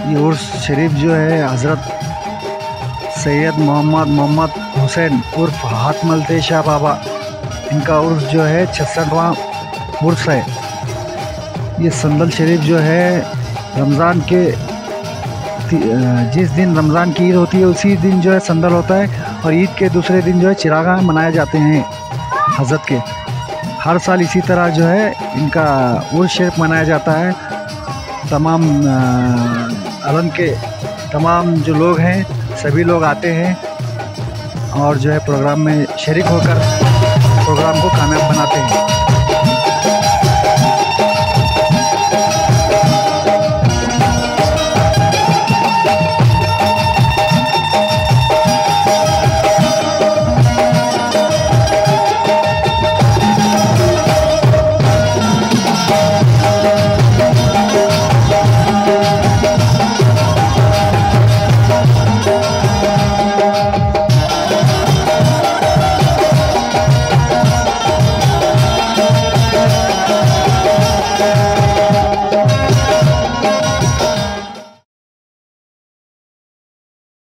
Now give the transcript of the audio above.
ये उर्स शरीफ जो है हज़रत सैयद मोहम्मद हुसैन उर्फ हातमलते शाह बाबा, इनका उर्स जो है 66वां उर्स है। ये संदल शरीफ जो है रमज़ान के जिस दिन रमज़ान की ईद होती है उसी दिन जो है संदल होता है, और ईद के दूसरे दिन जो है चिरागा मनाए जाते हैं हज़रत के। हर साल इसी तरह जो है इनका उर्स शरीफ मनाया जाता है। तमाम अलम के तमाम जो लोग हैं सभी लोग आते हैं और जो है प्रोग्राम में शरीक होकर प्रोग्राम को कामयाब बनाते हैं।